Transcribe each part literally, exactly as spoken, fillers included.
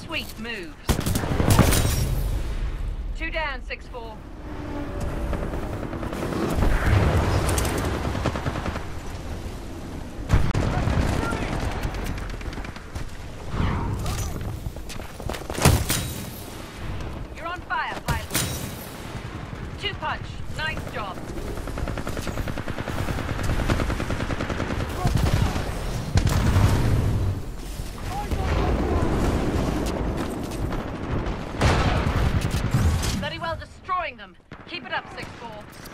Sweet moves. Two down, six four. You're on fire, pilot. Two punch. Nice job. Them. Keep it up, six four.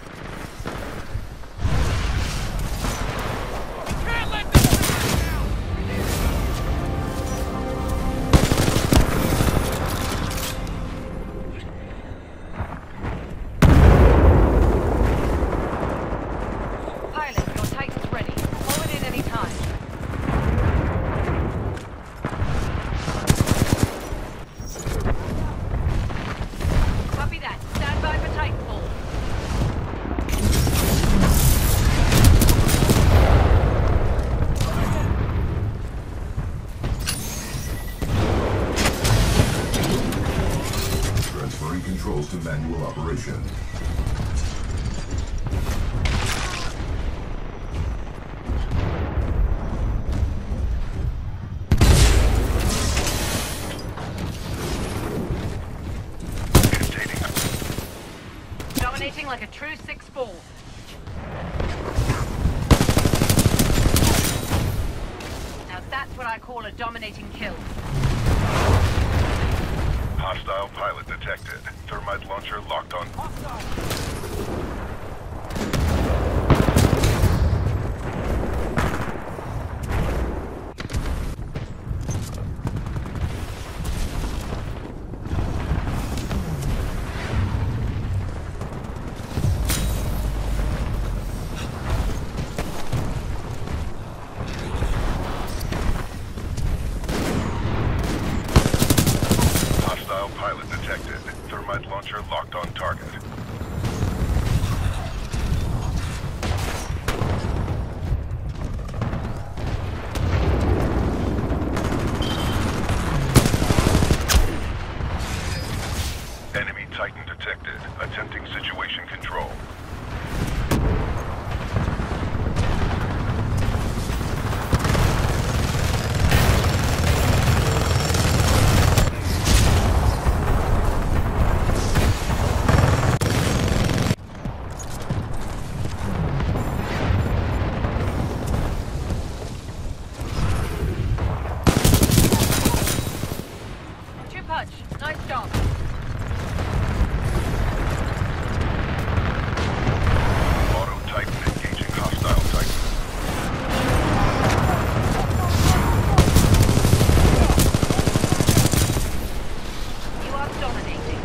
Can't let this thing down! Pilot, your Titan's ready. Pull it in any time. Copy that. Stand by for Titanfall. Transferring controls to manual operation. Dominating like a true six four. Now that's what I call a dominating kill. Hostile pilot detected. Thermite launcher locked on. Pilot detected. Thermite launcher locked on target. Enemy Titan detected. Attempting situation control. Nice job. Auto Titan engaging hostile Titan. You are dominating.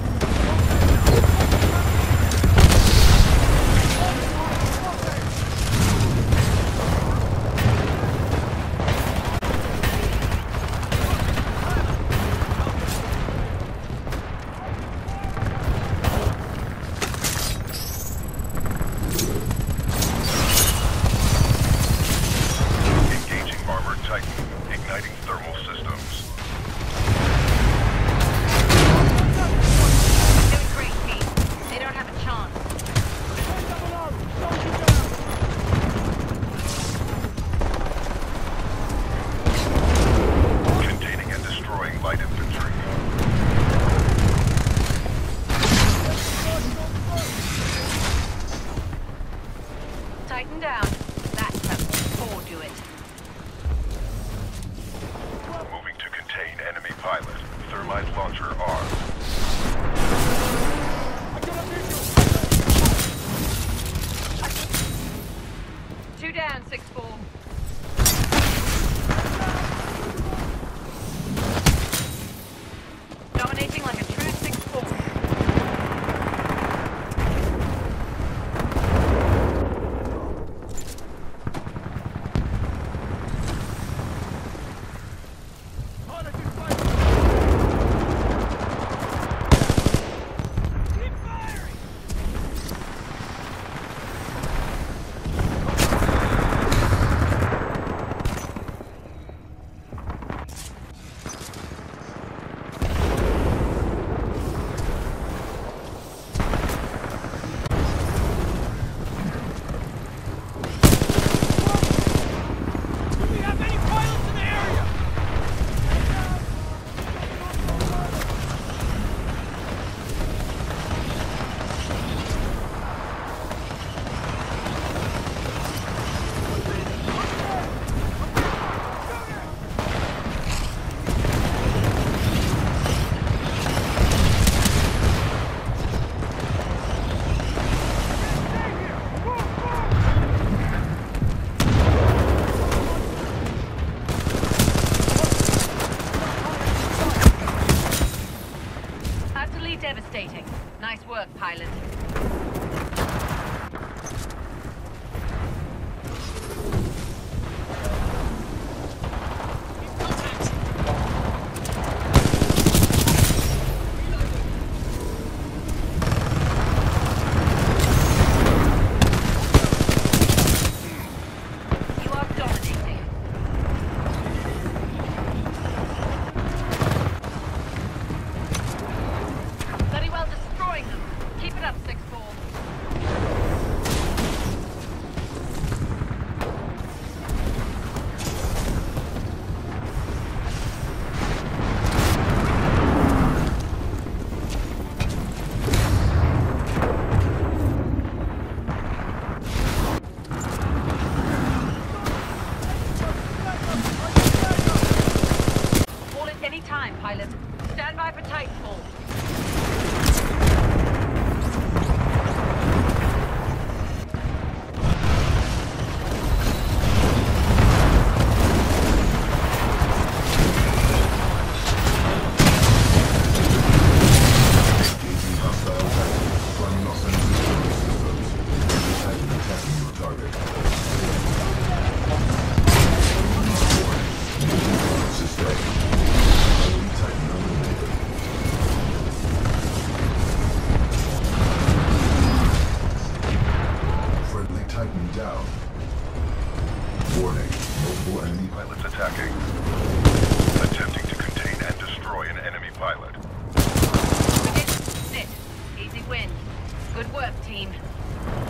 Igniting thermal systems. Doing great, team. They don't have a chance. Containing and destroying light infantry. Tighten down. That's how four do it. Moving to contain enemy pilot. Thermite launcher armed. Two down, six four. Dominating like a true six four. devastating. Nice work, pilot. You are dominating. Very well destroying them. Keep it up, six four. Call at any time, pilot. Stand by for Titanfall. Engaging hostile Titans. Running offensive systems. Titan attacking your target. Sustained. Enemy Titan eliminated. Friendly Titan down. Warning. Multiple enemy Pilots attacking. Attempting to contain and destroy an enemy pilot. Snit. Easy win. Good work, team.